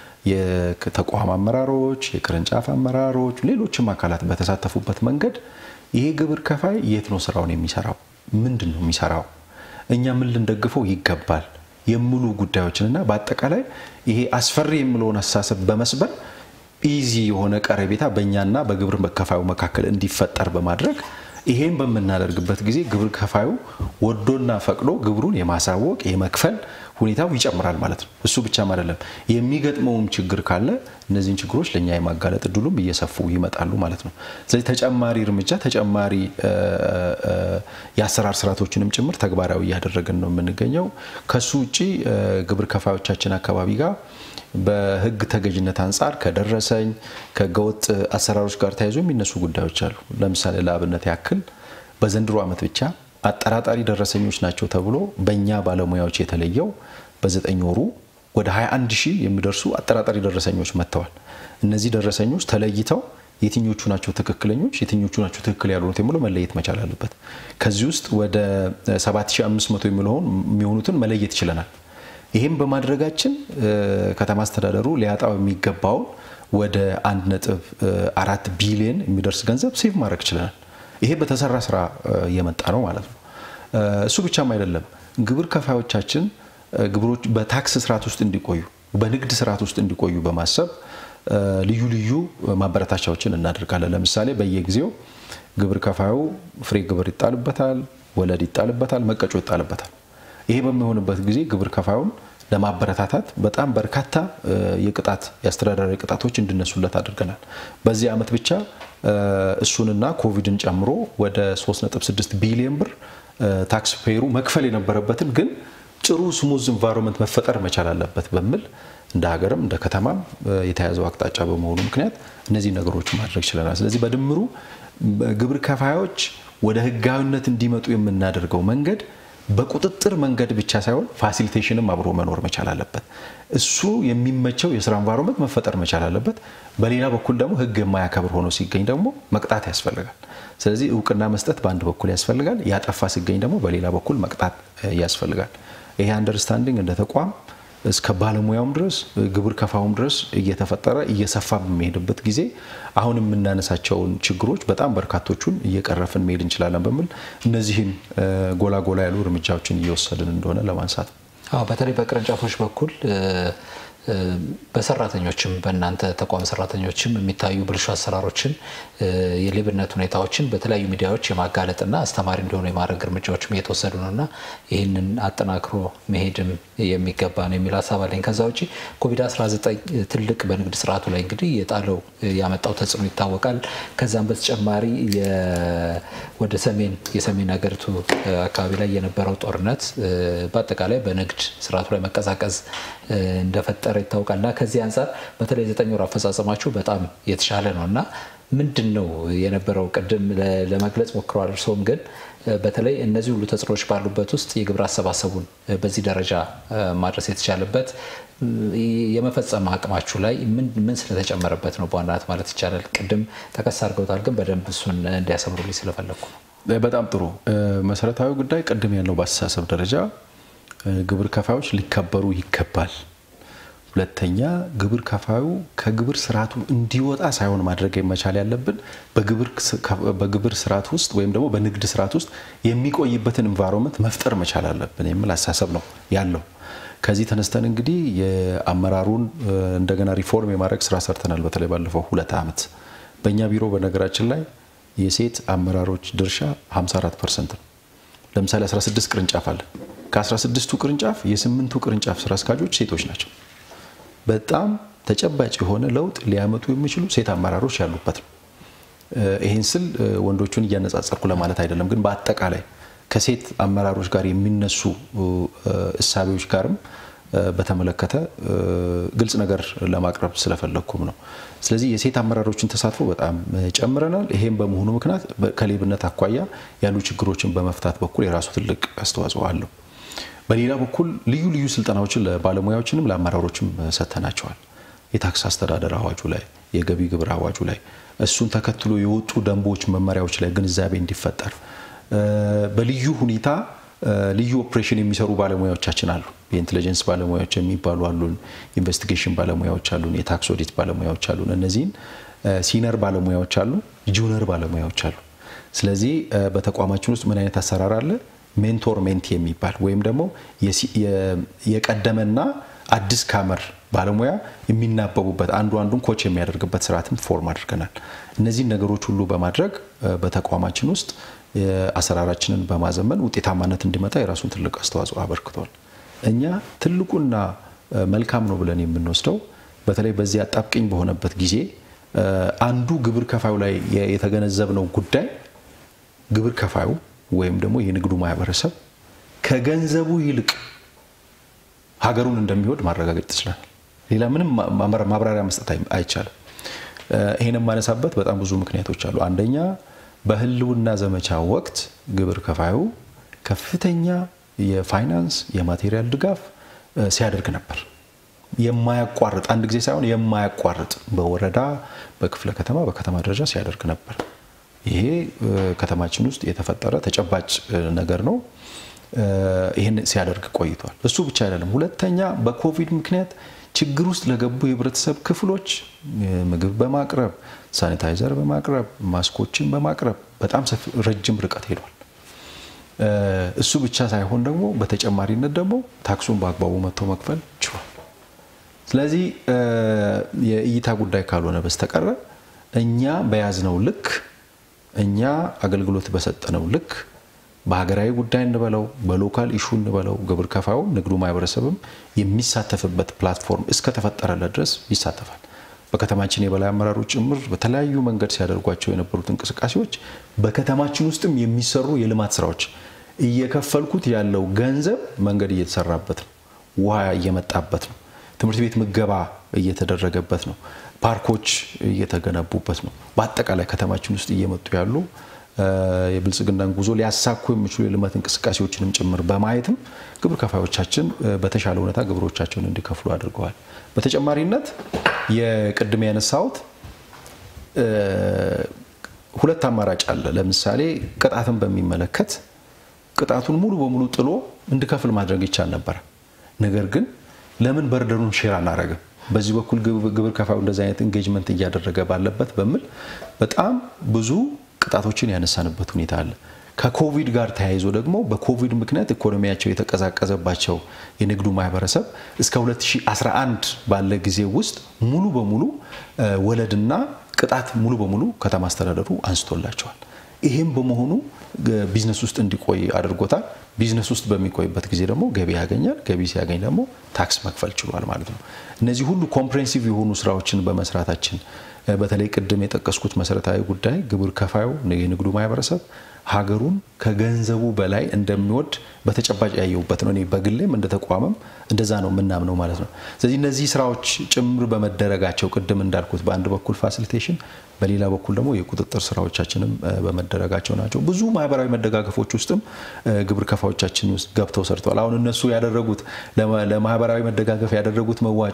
የተቋም አመራሮች፣ የቅርንጫፍ አመራሮች፣ ሌሎችም አካላት በተሳተፉበት መንገድ ይሄ ግብር ከፋይ የት ነው ስራውን የሚሰራው፣ ምንድነው የሚሰራው፣ እኛ ምን ልንደግፈው ይገባል የሚሉ ጉዳዮችንና በአጠቃላይ ይሄ አስፈሪ የሚለውን አስተሳሰብ በመስበር ኢዚ የሆነ ቀረቤታ በእኛና በግብር ከፋዩ መካከል እንዲፈጠር በማድረግ ይሄን በመናደርግበት ጊዜ ግብር ከፋዩ ወዶና ፈቅዶ ግብሩን የማሳወቅ የመክፈል ሁኔታው ይጨምራል ማለት ነው። እሱ ብቻም አይደለም የሚገጥመውም ችግር ካለ እነዚህን ችግሮች ለኛ የማጋለጥ እድሉም እየሰፉ ይመጣሉ ማለት ነው። ስለዚህ ተጨማሪ እርምጃ ተጨማሪ የአሰራር ስርዓቶችንም ጭምር ተግባራዊ ያደረግን ነው የምንገኘው። ከሱ ውጪ ግብር ከፋዮቻችን አካባቢ ጋር በህግ ተገዥነት አንፃር ከደረሰኝ ከገወጥ አሰራሮች ጋር ተያይዞ የሚነሱ ጉዳዮች አሉ። ለምሳሌ ለአብነት ያክል በዘንድሮ ዓመት ብቻ አጠራጣሪ ደረሰኞች ናቸው ተብሎ በእኛ ባለሙያዎች የተለየው በ9 ወሩ ወደ 21000 የሚደርሱ አጠራጣሪ ደረሰኞች መጥተዋል። እነዚህ ደረሰኞች ተለይተው የትኞቹ ናቸው ትክክለኞች የትኞቹ ናቸው ትክክል ያልሆኑት የሚለው መለየት መቻል አለበት። ከዚህ ውስጥ ወደ 7500 የሚሆኑትን መለየት ይችላል። ይሄም በማድረጋችን ከተማ አስተዳደሩ ሊያጣው የሚገባው ወደ 1.4 ቢሊዮን የሚደርስ ገንዘብ ሴቭ ማድረግ ይችላል። ይሄ በተሰራ ስራ የመጣ ነው ማለት ነው። እሱ ብቻም አይደለም። ግብር ከፋዮቻችን ግብሮች በታክስ ስርዓት ውስጥ እንዲቆዩ በንግድ ስርዓት ውስጥ እንዲቆዩ በማሰብ ልዩ ልዩ ማበረታቻዎችን እናደርጋለን። ለምሳሌ በየጊዜው ግብር ከፋዩ ፍሬ ግብር ይጣልበታል፣ ወለድ ይጣልበታል፣ መቀጮ ይጣልበታል። ይሄ በሚሆንበት ጊዜ ግብር ከፋዩን ለማበረታታት በጣም በርካታ የቅጣት ያስተዳደራዊ ቅጣቶች እንድነሱለት አድርገናል። በዚህ ዓመት ብቻ እሱንና ኮቪድን ጨምሮ ወደ 3.6 ቢሊዮን ብር ታክስ ፔሩ መክፈል የነበረበትን ግን ጥሩ ስሙዝ ኢንቫይሮንመንት መፈጠር መቻል አለበት በሚል እንደ ሀገርም እንደ ከተማም የተያዘው አቅጣጫ በመሆኑ ምክንያት እነዚህ ነገሮች ማድረግ ይችላል። ስለዚህ በድምሩ ግብር ከፋዮች ወደ ህጋዊነት እንዲመጡ የምናደርገው መንገድ በቁጥጥር መንገድ ብቻ ሳይሆን ፋሲሊቴሽንም አብሮ መኖር መቻል አለበት። እሱ የሚመቸው የስራ ኢንቫይሮንመንት መፈጠር መቻል አለበት። በሌላ በኩል ደግሞ ህግ የማያከብር ሆኖ ሲገኝ ደግሞ መቅጣት ያስፈልጋል። ስለዚህ እውቅና መስጠት በአንድ በኩል ያስፈልጋል፣ ያጠፋ ሲገኝ ደግሞ በሌላ በኩል መቅጣት ያስፈልጋል። ይሄ አንደርስታንዲንግ እንደ ተቋም እስከ ባለሙያውም ድረስ ግብር ከፋውም ድረስ እየተፈጠረ እየሰፋ በሚሄድበት ጊዜ አሁን የምናነሳቸውን ችግሮች በጣም በርካቶቹን እየቀረፍን መሄድ እንችላለን በሚል እነዚህን ጎላ ጎላ ያሉ እርምጃዎችን እየወሰድን እንደሆነ ለማንሳት ነው። በተለይ በቅርንጫፎች በኩል በሰራተኞችም በእናንተ ተቋም ሰራተኞችም የሚታዩ ብልሹ አሰራሮችን የሌብነት ሁኔታዎችን በተለያዩ ሚዲያዎች የማጋለጥና አስተማሪ እንደሆነ የማድረግ እርምጃዎችም እየተወሰዱ ነውና ይህንን አጠናክሮ መሄድም የሚገባ ነው የሚል ሀሳብ አለኝ። ከዛ ውጪ ኮቪድ-19 ትልቅ በንግድ ስርዓቱ ላይ እንግዲህ የጣለው ያመጣው ተጽዕኖ ይታወቃል። ከዛም በተጨማሪ ወደ የሰሜን ሀገሪቱ አካባቢ ላይ የነበረው ጦርነት በአጠቃላይ በንግድ ስርዓቱ ላይ መቀዛቀዝ እንደፈጠረ ይታወቃልና ከዚህ አንፃር በተለይ 9 ወር አፈጻጸማችሁ በጣም የተሻለ ነውና ምንድነው የነበረው? ቅድም ለመግለጽ ሞክሯል። እርሶም ግን በተለይ እነዚህ ሁሉ ተጽዕኖዎች ባሉበት ውስጥ የግብር አሰባሰቡን በዚህ ደረጃ ማድረስ የተቻለበት የመፈጸም አቅማችሁ ላይ ምን ስለተጨመረበት ነው በዋናነት ማለት ይቻላል? ቅድም ተከሳ አድርገውታል፣ ግን በደንብ እሱን እንዲያሰምሩልኝ ስለፈለኩ ነው። በጣም ጥሩ። መሰረታዊ ጉዳይ ቅድም ያለው በአስተሳሰብ ደረጃ ግብር ከፋዮች ሊከበሩ ይገባል። ሁለተኛ ግብር ከፋዩ ከግብር ስርዓቱ እንዲወጣ ሳይሆን ማድረግ መቻል ያለብን በግብር ስርዓት ውስጥ ወይም ደግሞ በንግድ ስርዓት ውስጥ የሚቆይበትን ኢንቫይሮንመንት መፍጠር መቻል አለብን የሚል አስተሳሰብ ነው ያለው። ከዚህ ተነስተን እንግዲህ የአመራሩን እንደገና ሪፎርም የማድረግ ስራ ሰርተናል። በተለይ ባለፈው 2 ዓመት በእኛ ቢሮ በነገራችን ላይ የሴት አመራሮች ድርሻ 54% ነው። ለምሳሌ 16 ቅርንጫፍ አለ። ከ16ቱ ቅርንጫፍ የ8ቱ ቅርንጫፍ ስራ አስኪያጆች ሴቶች ናቸው። በጣም ተጨባጭ የሆነ ለውጥ ሊያመጡ የሚችሉ ሴት አመራሮች ያሉበት ነው። ይሄን ስል ወንዶቹን እያነጻጸርኩ ለማለት አይደለም፣ ግን በአጠቃላይ ከሴት አመራሮች ጋር የሚነሱ እሳቤዎች ጋርም በተመለከተ ግልጽ ነገር ለማቅረብ ስለፈለኩም ነው። ስለዚህ የሴት አመራሮችን ተሳትፎ በጣም ጨምረናል። ይሄም በመሆኑ ምክንያት ከሌብነት አኳያ ያሉ ችግሮችን በመፍታት በኩል የራሱ ትልቅ አስተዋጽኦ አለው። በሌላ በኩል ልዩ ልዩ ስልጠናዎችን ለባለሙያዎችንም ለአመራሮችም ሰጥተናቸዋል። የታክስ አስተዳደር አዋጁ ላይ፣ የገቢ ግብር አዋጁ ላይ እሱን ተከትሎ የወጡ ደንቦች፣ መመሪያዎች ላይ ግንዛቤ እንዲፈጠር በልዩ ሁኔታ ልዩ ኦፕሬሽን የሚሰሩ ባለሙያዎቻችን አሉ። የኢንተለጀንስ ባለሙያዎች የሚባሉ አሉን፣ ኢንቨስቲጌሽን ባለሙያዎች አሉን፣ የታክስ ኦዲት ባለሙያዎች አሉን። እነዚህን ሲኒየር ባለሙያዎች አሉ፣ ጁኒየር ባለሙያዎች አሉ። ስለዚህ በተቋማችን ውስጥ ምን አይነት አሰራር አለ? ሜንቶር ሜንቲ የሚባል ወይም ደግሞ የቀደመና አዲስ ካመር ባለሙያ የሚናበቡበት አንዱን ኮች የሚያደርግበት ስርዓትም ፎርም አድርገናል። እነዚህ ነገሮች ሁሉ በማድረግ በተቋማችን ውስጥ አሰራራችንን በማዘመን ውጤታማነት እንዲመጣ የራሱን ትልቅ አስተዋጽኦ አበርክቷል። እኛ ትልቁና መልካም ነው ብለን የምንወስደው በተለይ በዚህ አጣብቂኝ በሆነበት ጊዜ አንዱ ግብር ከፋዩ ላይ የተገነዘብነው ጉዳይ ግብር ከፋዩ ወይም ደግሞ የንግዱ ማህበረሰብ ከገንዘቡ ይልቅ ሀገሩን እንደሚወድ ማረጋገጥ ይችላል። ሌላ ምንም ማብራሪያ መስጠት አይቻልም። ይሄንን ማነሳበት በጣም ብዙ ምክንያቶች አሉ። አንደኛ በህልውና ዘመቻ ወቅት ግብር ከፋዩ ከፍተኛ የፋይናንስ የማቴሪያል ድጋፍ ሲያደርግ ነበር። የማያቋርጥ አንድ ጊዜ ሳይሆን የማያቋርጥ በወረዳ በክፍለ ከተማ በከተማ ደረጃ ሲያደርግ ነበር። ይሄ ከተማችን ውስጥ የተፈጠረ ተጨባጭ ነገር ነው። ይሄን ሲያደርግ ቆይቷል። እሱ ብቻ አይደለም። ሁለተኛ በኮቪድ ምክንያት ችግር ውስጥ ለገቡ የህብረተሰብ ክፍሎች ምግብ በማቅረብ ሳኒታይዘር በማቅረብ ማስኮችን በማቅረብ በጣም ረጅም ርቀት ሄዷል። እሱ ብቻ ሳይሆን ደግሞ በተጨማሪነት ደግሞ ታክሱን በአግባቡ መጥቶ መክፈል ችሏል። ስለዚህ የእይታ ጉዳይ ካልሆነ በስተቀር እኛ በያዝነው ልክ እኛ አገልግሎት በሰጠነው ልክ በሀገራዊ ጉዳይ እንበለው በሎካል ኢሹ እንበለው ግብር ከፋዩ ንግዱ ማህበረሰብም የሚሳተፍበት ፕላትፎርም እስከ ተፈጠረለት ድረስ ይሳተፋል። በከተማችን የበላይ አመራሮች ጭምር በተለያዩ መንገድ ሲያደርጓቸው የነበሩት እንቅስቃሴዎች በከተማችን ውስጥም የሚሰሩ የልማት ስራዎች እየከፈልኩት ያለው ገንዘብ መንገድ እየተሰራበት ነው፣ ውሃ እየመጣበት ነው፣ ትምህርት ቤት ምገባ እየተደረገበት ነው፣ ፓርኮች እየተገነቡበት ነው። በአጠቃላይ ከተማችን ውስጥ እየመጡ ያሉ የብልጽግናን ጉዞ ሊያሳኩ የሚችሉ የልማት እንቅስቃሴዎችንም ጭምር በማየትም ግብር ከፋዮቻችን በተሻለ ሁኔታ ግብሮቻቸውን እንዲከፍሉ አድርገዋል። በተጨማሪነት የቅድም ያነሳሁት ሁለት አማራጭ አለ። ለምሳሌ ቅጣትን በሚመለከት ቅጣቱን ሙሉ በሙሉ ጥሎ እንዲከፍል ማድረግ ይቻል ነበር። ነገር ግን ለምን በርደሩን ሼር አናረግም? በዚህ በኩል ግብር ከፋዩ እንደዚህ አይነት ኢንጌጅመንት እያደረገ ባለበት በሚል በጣም ብዙ ቅጣቶችን ያነሳንበት ሁኔታ አለ። ከኮቪድ ጋር ተያይዞ ደግሞ በኮቪድ ምክንያት ኢኮኖሚያቸው የተቀዛቀዘባቸው የንግዱ ማህበረሰብ እስከ 2011 ባለ ጊዜ ውስጥ ሙሉ በሙሉ ወለድና ቅጣት ሙሉ በሙሉ ከተማ አስተዳደሩ አንስቶላቸዋል። ይሄም በመሆኑ ቢዝነስ ውስጥ እንዲቆይ አድርጎታል። ቢዝነስ ውስጥ በሚቆይበት ጊዜ ደግሞ ገቢ ያገኛል። ገቢ ሲያገኝ ደግሞ ታክስ መክፈል ችሏል ማለት ነው። እነዚህ ሁሉ ኮምፕሬሄንሲቭ የሆኑ ስራዎችን በመስራታችን በተለይ ቅድም የጠቀስኩት መሰረታዊ ጉዳይ ግብር ከፋዩ የንግዱ ማህበረሰብ ሀገሩን ከገንዘቡ በላይ እንደሚወድ በተጨባጭ ያየውበት ነው። እኔ በግሌም እንደተቋመም እንደዛ ነው ምናምነው ማለት ነው። ስለዚህ እነዚህ ስራዎች ጭምር በመደረጋቸው ቅድም እንዳልኩት በአንድ በኩል ፋሲሊቴሽን በሌላ በኩል ደግሞ የቁጥጥር ስራዎቻችንም በመደረጋቸው ናቸው። ብዙ ማህበራዊ መደጋገፎች ውስጥም ግብር ከፋዮቻችን ውስጥ ገብተው ሰርተዋል። አሁን እነሱ ያደረጉት ለማህበራዊ መደጋገፍ ያደረጉት መዋጮ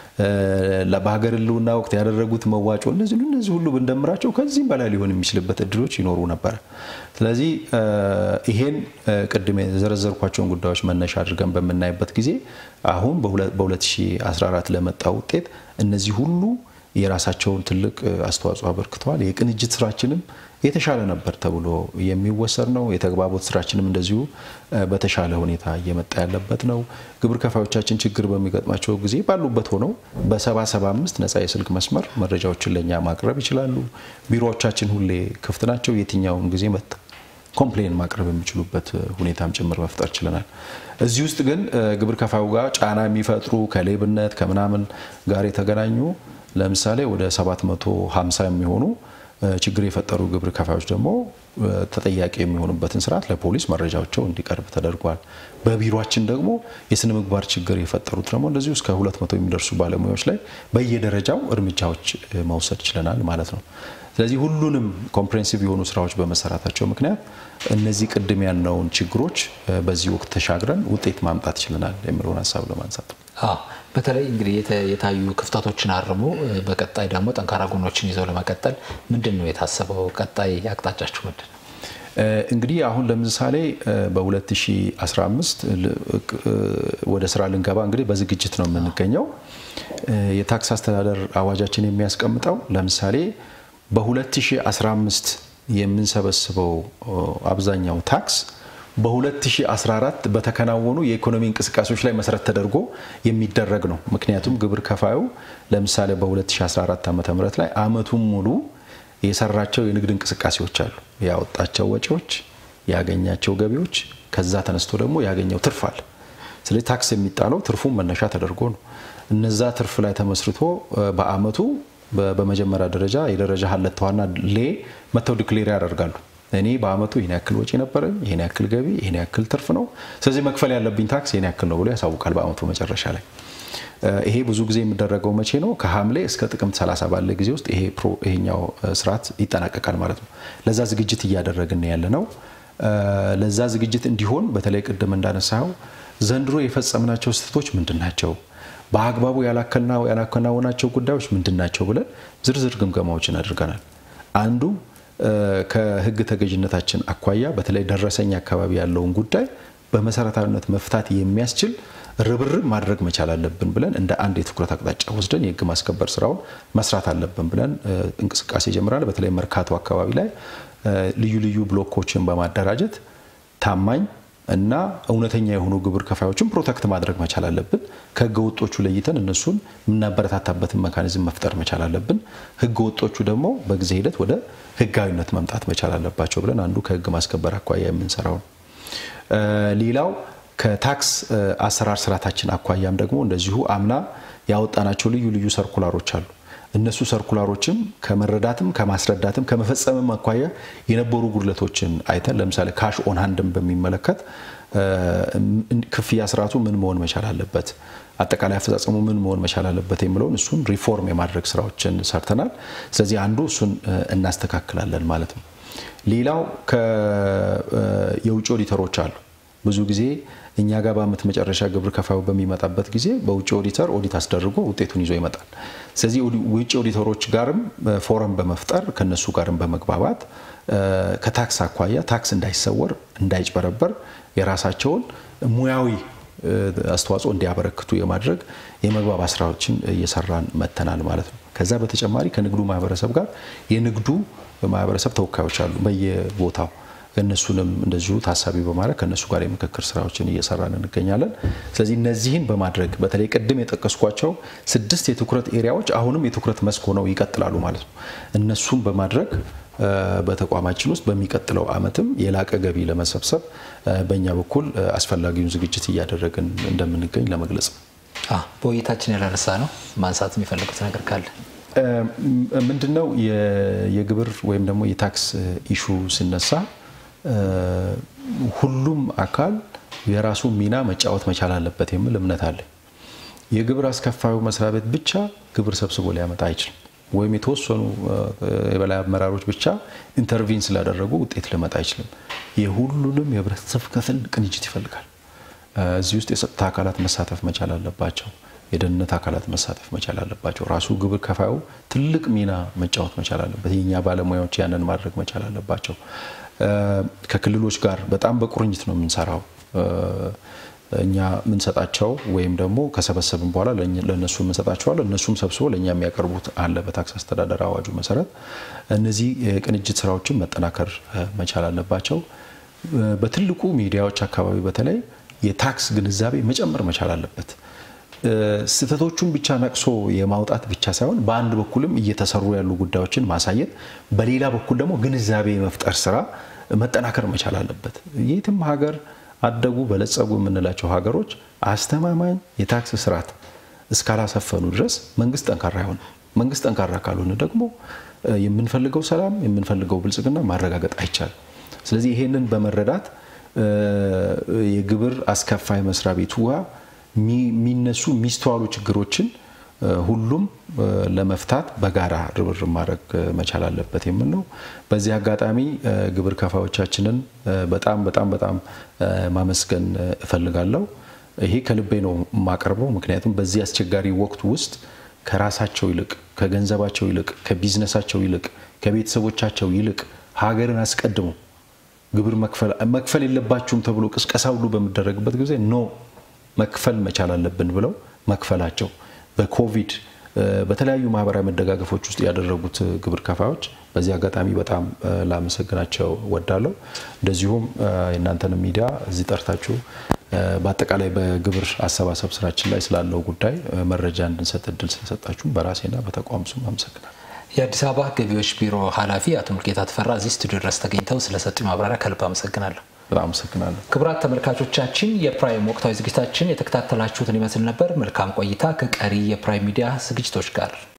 በሀገር ህልውና ወቅት ያደረጉት መዋጮ እነዚህ ሁሉ እንደምራቸው ከዚህም በላይ ሊሆን የሚችልበት እድሎች ይኖሩ ነበር። ስለዚህ ይሄን ቅድም የዘረዘርኳቸውን ጉዳዮች መነሻ አድርገን በመናይበት ጊዜ አሁን በ2014 ለመጣው ውጤት እነዚህ ሁሉ የራሳቸውን ትልቅ አስተዋጽኦ አበርክተዋል። የቅንጅት ስራችንም የተሻለ ነበር ተብሎ የሚወሰድ ነው። የተግባቦት ስራችንም እንደዚሁ በተሻለ ሁኔታ እየመጣ ያለበት ነው። ግብር ከፋዮቻችን ችግር በሚገጥማቸው ጊዜ ባሉበት ሆነው በ7075 ነፃ የስልክ መስመር መረጃዎችን ለኛ ማቅረብ ይችላሉ። ቢሮዎቻችን ሁሌ ክፍት ናቸው። የትኛውን ጊዜ ኮምፕሌን ማቅረብ የሚችሉበት ሁኔታም ጭምር መፍጠር ችለናል። እዚህ ውስጥ ግን ግብር ከፋዩ ጋር ጫና የሚፈጥሩ ከሌብነት ከምናምን ጋር የተገናኙ ለምሳሌ ወደ 750 የሚሆኑ ችግር የፈጠሩ ግብር ከፋዮች ደግሞ ተጠያቂ የሚሆኑበትን ስርዓት ለፖሊስ መረጃቸው እንዲቀርብ ተደርጓል። በቢሮአችን ደግሞ የስነ ምግባር ችግር የፈጠሩት ደግሞ እንደዚሁ እስከ 200 የሚደርሱ ባለሙያዎች ላይ በየደረጃው እርምጃዎች መውሰድ ችለናል ማለት ነው። ስለዚህ ሁሉንም ኮምፕሬሄንሲቭ የሆኑ ስራዎች በመሰራታቸው ምክንያት እነዚህ ቅድም ያልነውን ችግሮች በዚህ ወቅት ተሻግረን ውጤት ማምጣት ችለናል የሚለውን ሐሳብ ለማንሳት ነው። በተለይ እንግዲህ የታዩ ክፍተቶችን አርሞ በቀጣይ ደግሞ ጠንካራ ጎኖችን ይዘው ለመቀጠል ምንድነው የታሰበው? ቀጣይ አቅጣጫችሁ ምንድነው? እንግዲህ አሁን ለምሳሌ በ2015 ወደ ስራ ልንገባ እንግዲህ በዝግጅት ነው የምንገኘው። የታክስ አስተዳደር አዋጃችን የሚያስቀምጠው ለምሳሌ በ2015 የምንሰበስበው አብዛኛው ታክስ በ2014 በተከናወኑ የኢኮኖሚ እንቅስቃሴዎች ላይ መሰረት ተደርጎ የሚደረግ ነው። ምክንያቱም ግብር ከፋዩ ለምሳሌ በ2014 ዓ.ም ላይ አመቱን ሙሉ የሰራቸው የንግድ እንቅስቃሴዎች አሉ። ያወጣቸው ወጪዎች፣ ያገኛቸው ገቢዎች፣ ከዛ ተነስቶ ደግሞ ያገኘው ትርፍ አለ። ስለዚህ ታክስ የሚጣለው ትርፉን መነሻ ተደርጎ ነው። እነዛ ትርፍ ላይ ተመስርቶ በአመቱ በመጀመሪያ ደረጃ የደረጃ ሀለተዋና መተው ዲክሌር ያደርጋሉ። እኔ በአመቱ ይሄን ያክል ወጪ ነበረኝ፣ ይሄን ያክል ገቢ፣ ይሄን ያክል ትርፍ ነው፣ ስለዚህ መክፈል ያለብኝ ታክስ ይሄን ያክል ነው ብሎ ያሳውቃል በአመቱ መጨረሻ ላይ። ይሄ ብዙ ጊዜ የሚደረገው መቼ ነው? ከሐምሌ እስከ ጥቅምት 30 ባለ ጊዜ ውስጥ ይሄኛው ስርዓት ይጠናቀቃል ማለት ነው። ለዛ ዝግጅት እያደረግን ያለ ነው። ለዛ ዝግጅት እንዲሆን በተለይ ቅድም እንዳነሳው ዘንድሮ የፈጸምናቸው ስህተቶች ምንድናቸው፣ በአግባቡ ያላከናወናቸው ጉዳዮች ምንድናቸው ብለን ዝርዝር ግምገማዎችን አድርገናል። አንዱ ከህግ ተገዥነታችን አኳያ በተለይ ደረሰኝ አካባቢ ያለውን ጉዳይ በመሰረታዊነት መፍታት የሚያስችል ርብርብ ማድረግ መቻል አለብን ብለን እንደ አንድ የትኩረት አቅጣጫ ወስደን የህግ ማስከበር ስራውን መስራት አለብን ብለን እንቅስቃሴ ጀምረናል። በተለይ መርካቶ አካባቢ ላይ ልዩ ልዩ ብሎኮችን በማደራጀት ታማኝ እና እውነተኛ የሆኑ ግብር ከፋዮችን ፕሮቴክት ማድረግ መቻል አለብን። ከህገ ወጦቹ ለይተን እነሱን ምናበረታታበትን መካኒዝም መፍጠር መቻል አለብን። ህገ ወጦቹ ደግሞ በጊዜ ሂደት ወደ ህጋዊነት መምጣት መቻል አለባቸው ብለን አንዱ ከህግ ማስከበር አኳያ የምንሰራው ነው። ሌላው ከታክስ አሰራር ስርዓታችን አኳያም ደግሞ እንደዚሁ አምና ያወጣናቸው ልዩ ልዩ ሰርኩላሮች አሉ። እነሱ ሰርኩላሮችም ከመረዳትም ከማስረዳትም ከመፈጸምም አኳያ የነበሩ ጉድለቶችን አይተን ለምሳሌ ካሽ ኦን ሃንድም በሚመለከት ክፍያ ስርዓቱ ምን መሆን መቻል አለበት፣ አጠቃላይ አፈጻጸሙ ምን መሆን መቻል አለበት የሚለውን እሱን ሪፎርም የማድረግ ስራዎችን ሰርተናል። ስለዚህ አንዱ እሱን እናስተካክላለን ማለት ነው። ሌላው የውጭ ኦዲተሮች አሉ። ብዙ ጊዜ እኛ ጋር በአመት መጨረሻ ግብር ከፋዩ በሚመጣበት ጊዜ በውጭ ኦዲተር ኦዲት አስደርጎ ውጤቱን ይዞ ይመጣል። ስለዚህ ውጭ ኦዲተሮች ጋርም ፎረም በመፍጠር ከነሱ ጋርም በመግባባት ከታክስ አኳያ ታክስ እንዳይሰወር እንዳይጭበረበር የራሳቸውን ሙያዊ አስተዋጽኦ እንዲያበረክቱ የማድረግ የመግባባት ስራዎችን እየሰራን መተናል ማለት ነው። ከዛ በተጨማሪ ከንግዱ ማህበረሰብ ጋር የንግዱ ማህበረሰብ ተወካዮች አሉ በየቦታው እነሱንም እንደዚሁ ታሳቢ በማድረግ ከነሱ ጋር የምክክር ስራዎችን እየሰራን እንገኛለን። ስለዚህ እነዚህን በማድረግ በተለይ ቅድም የጠቀስኳቸው 6 የትኩረት ኤሪያዎች አሁንም የትኩረት መስክ ሆነው ይቀጥላሉ ማለት ነው። እነሱን በማድረግ በተቋማችን ውስጥ በሚቀጥለው አመትም የላቀ ገቢ ለመሰብሰብ በእኛ በኩል አስፈላጊውን ዝግጅት እያደረግን እንደምንገኝ ለመግለጽ ነው። በውይይታችን ያላነሳ ነው ማንሳት የሚፈልጉት ነገር ካለ ምንድነው? የግብር ወይም ደግሞ የታክስ ኢሹ ሲነሳ ሁሉም አካል የራሱ ሚና መጫወት መቻል አለበት የሚል እምነት አለ። የግብር አስከፋዩ መስሪያ ቤት ብቻ ግብር ሰብስቦ ሊያመጣ አይችልም፣ ወይም የተወሰኑ የበላይ አመራሮች ብቻ ኢንተርቪን ስላደረጉ ውጤት ሊመጣ አይችልም። የሁሉንም የህብረተሰብ ክፍል ቅንጅት ይፈልጋል። እዚህ ውስጥ የጸጥታ አካላት መሳተፍ መቻል አለባቸው፣ የደህንነት አካላት መሳተፍ መቻል አለባቸው። ራሱ ግብር ከፋዩ ትልቅ ሚና መጫወት መቻል አለበት። የኛ ባለሙያዎች ያንን ማድረግ መቻል አለባቸው። ከክልሎች ጋር በጣም በቁርኝት ነው የምንሰራው። እኛ ምንሰጣቸው ወይም ደግሞ ከሰበሰብን በኋላ ለነሱ ምንሰጣቸዋል፣ እነሱም ሰብስበው ለኛ የሚያቀርቡት አለ በታክስ አስተዳደር አዋጁ መሰረት። እነዚህ የቅንጅት ስራዎችን መጠናከር መቻል አለባቸው። በትልቁ ሚዲያዎች አካባቢ በተለይ የታክስ ግንዛቤ መጨመር መቻል አለበት። ስህተቶቹን ብቻ ነቅሶ የማውጣት ብቻ ሳይሆን በአንድ በኩልም እየተሰሩ ያሉ ጉዳዮችን ማሳየት፣ በሌላ በኩል ደግሞ ግንዛቤ መፍጠር ስራ መጠናከር መቻል አለበት። የትም ሀገር አደጉ በለጸጉ የምንላቸው ሀገሮች አስተማማኝ የታክስ ስርዓት እስካላሰፈኑ ድረስ መንግስት ጠንካራ አይሆንም። መንግስት ጠንካራ ካልሆነ ደግሞ የምንፈልገው ሰላም የምንፈልገው ብልጽግና ማረጋገጥ አይቻልም። ስለዚህ ይሄንን በመረዳት የግብር አስከፋይ መስሪያ ቤቱ የሚነሱ የሚስተዋሉ ችግሮችን ሁሉም ለመፍታት በጋራ ርብርብ ማድረግ መቻል አለበት የሚል ነው። በዚህ አጋጣሚ ግብር ከፋዮቻችንን በጣም ማመስገን እፈልጋለሁ። ይሄ ከልቤ ነው የማቀርበው። ምክንያቱም በዚህ አስቸጋሪ ወቅት ውስጥ ከራሳቸው ይልቅ ከገንዘባቸው ይልቅ ከቢዝነሳቸው ይልቅ ከቤተሰቦቻቸው ይልቅ ሀገርን አስቀድሞ ግብር መክፈል የለባችሁም ተብሎ ቅስቀሳ ሁሉ በሚደረግበት ጊዜ ኖ መክፈል መቻል አለብን ብለው መክፈላቸው በኮቪድ በተለያዩ ማህበራዊ መደጋገፎች ውስጥ ያደረጉት ግብር ከፋዮች በዚህ አጋጣሚ በጣም ላመሰግናቸው ወዳለሁ። እንደዚሁም የእናንተን ሚዲያ እዚህ ጠርታችሁ በአጠቃላይ በግብር አሰባሰብ ስራችን ላይ ስላለው ጉዳይ መረጃ እንድንሰጥ እድል ስለሰጣችሁ በራሴና በተቋሙ ስም አመሰግናለሁ። የአዲስ አበባ ገቢዎች ቢሮ ኃላፊ አቶ ሙልጌታ ተፈራ እዚህ ስቱዲዮ ድረስ ተገኝተው ስለሰጡኝ ማብራሪያ ከልብ አመሰግናለሁ። በጣም አመሰግናለሁ። ክቡራት ተመልካቾቻችን የፕራይም ወቅታዊ ዝግጅታችን የተከታተላችሁትን ይመስል ነበር። መልካም ቆይታ ከቀሪ የፕራይም ሚዲያ ዝግጅቶች ጋር